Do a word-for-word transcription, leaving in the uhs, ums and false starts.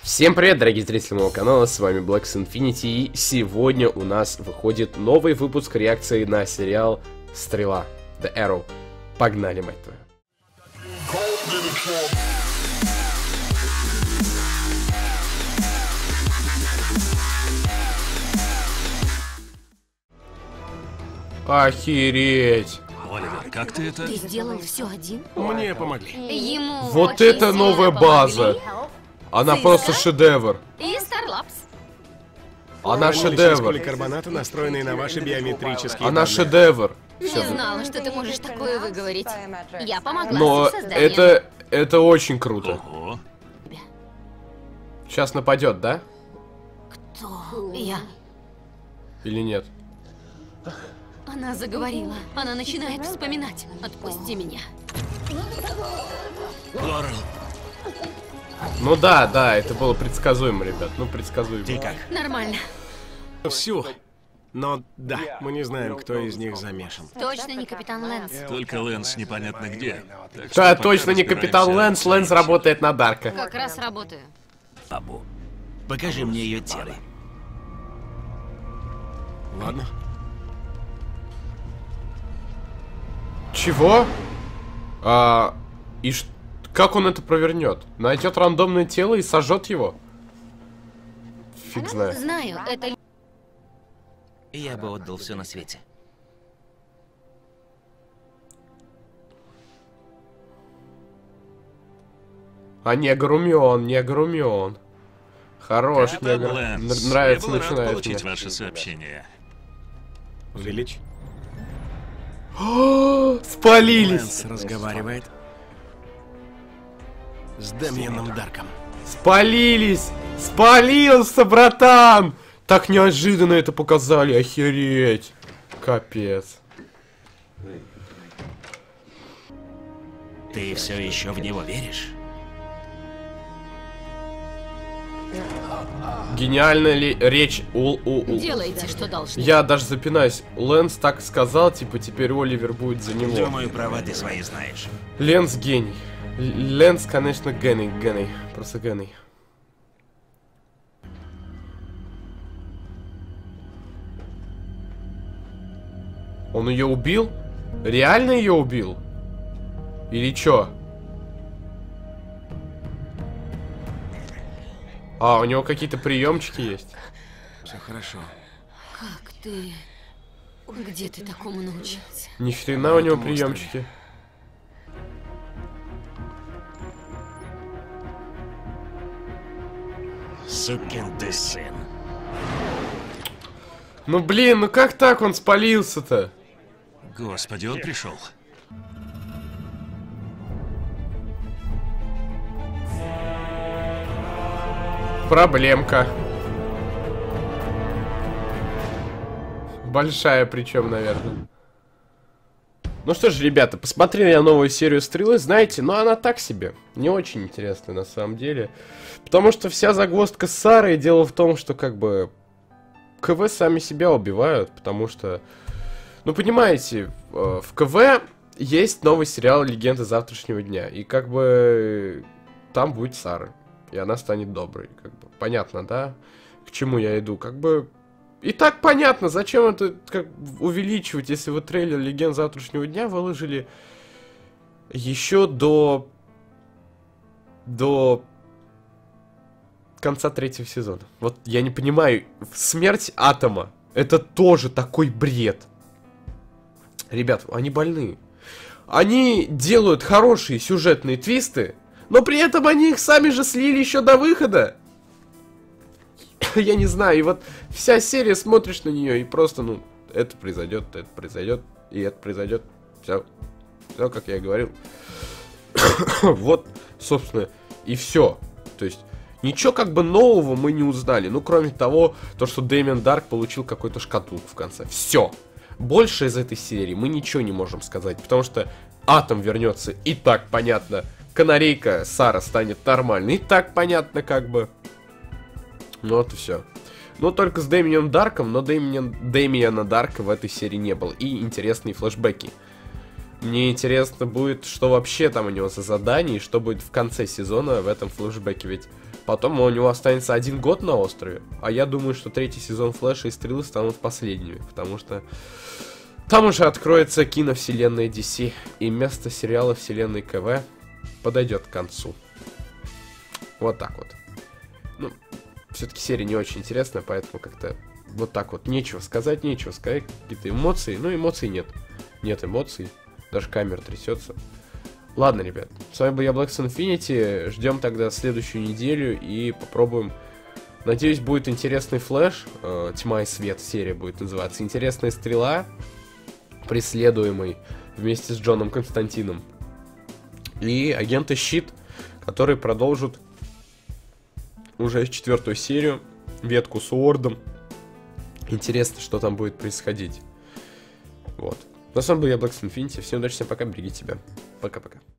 Всем привет, дорогие зрители моего канала, с вами Black's Infinity, и сегодня у нас выходит новый выпуск реакции на сериал Стрела, The Arrow. Погнали, мать твою. Охереть! Оливер, как ты это? Ты сделал все один? Мне помогли. Ему Вот очень это сильно новая база! помогли. Она Циска? просто шедевр! И Старлапс. Она Хранилище шедевр! поликарбоната, настроенные на ваши биометрические Она данные. шедевр! Не знала, что ты можешь такое выговорить. Я помогла Но с их созданием. это... это очень круто. Ого. Сейчас нападет, да? Кто? Я. Или нет? Она заговорила. Она начинает вспоминать. Отпусти меня. Лорел, Ну да, да, это было предсказуемо, ребят. Ну, предсказуемо. Ты как? Нормально. Всю. Но да, мы не знаем, кто из них замешан. Точно не капитан Лэнс. только Лэнс непонятно где. Так что Да, пока точно не капитан разбираемся. Лэнс. Лэнс работает на Дарка. Как раз работаю. Абу, покажи мне ее тело. Ладно. Чего? А, и ш... как он это провернет? Найдет рандомное тело и сожжет его? Фиг знает. Знаю, это... Я бы отдал все на свете. А негр умен, негр умен. Хорош, Капитан негр. Лэнс, Н- Нравится, я был рад начинает получить мне. ваше сообщение. Увеличь. Спалились! Лэнс разговаривает с Дэмианом Дарком. Спалились! Спалился, братан! Так неожиданно это показали, охереть. Капец. Ты все еще в него веришь? Гениальная ли речь у... у, у... Делайте, что должны. Я даже запинаюсь. Лэнс так сказал, типа теперь Оливер будет за него. Думаю, права ты свои знаешь. Лэнс гений. Л- Лэнс, конечно, гений, гений. Просто гений. Он ее убил? Реально ее убил? Или чё? А, у него какие-то приемчики есть. Все хорошо. Как ты... Где ты такому научился? Ни хрена у него этом приемчики. Сукин ты сын. Ну блин, ну как так он спалился-то? Господи, он пришел. Проблемка. Большая причем, наверное. Ну что ж, ребята, посмотрели я новую серию Стрелы, знаете, но она так себе. Не очень интересная на самом деле. Потому что вся загвоздка с Сарой, дело в том, что как бы КВ сами себя убивают, потому что... Ну понимаете, в КВ есть новый сериал «Легенды завтрашнего дня», и как бы там будет Сара. И она станет доброй, как бы. Понятно, да? К чему я иду? Как бы... И так понятно, зачем это как увеличивать, если вы трейлер «Легенд завтрашнего дня» выложили еще до... до... конца третьего сезона. Вот я не понимаю, смерть Атома, это тоже такой бред. Ребят, они больны. Они делают хорошие сюжетные твисты, но при этом они их сами же слили еще до выхода. Я не знаю, и вот вся серия, смотришь на нее и просто, ну, это произойдет, это произойдет, и это произойдет. Все, все, как я и говорил. Вот, собственно, и все. То есть, ничего как бы нового мы не узнали. Ну, кроме того, то, что Дэмиан Дарк получил какую-то шкатулку в конце. Все. Больше из этой серии мы ничего не можем сказать, потому что Атом вернется, и так понятно. Канарейка Сара станет нормальной, и так понятно как бы. Ну вот и все. Ну только с Дэмианом Дарком, но Дэмиан, Дэмиана Дарка в этой серии не было. И интересные флешбеки. Мне интересно будет, что вообще там у него за задание, и что будет в конце сезона в этом флешбеке, ведь потом у него останется один год на острове, а я думаю, что третий сезон Флэша и Стрелы станут последними, потому что там уже откроется киновселенная ди си, и место сериала вселенной КВ подойдет к концу. Вот так вот. Ну, все-таки серия не очень интересная, поэтому как-то вот так вот. Нечего сказать, нечего сказать. Какие-то эмоции. Ну, эмоций нет. Нет эмоций. Даже камера трясется. Ладно, ребят. С вами был я, Блэкс Инфинити. Ждем тогда следующую неделю и попробуем. Надеюсь, будет интересный Флэш. Э, Тьма и свет серия будет называться. Интересная стрела, преследуемый вместе с Джоном Константином. И агенты Щит, которые продолжат уже четвертую серию, ветку с Уордом. Интересно, что там будет происходить. Вот. На самом деле я Блэкс Инфинити. Всем удачи, всем пока, берегите себя. Пока-пока.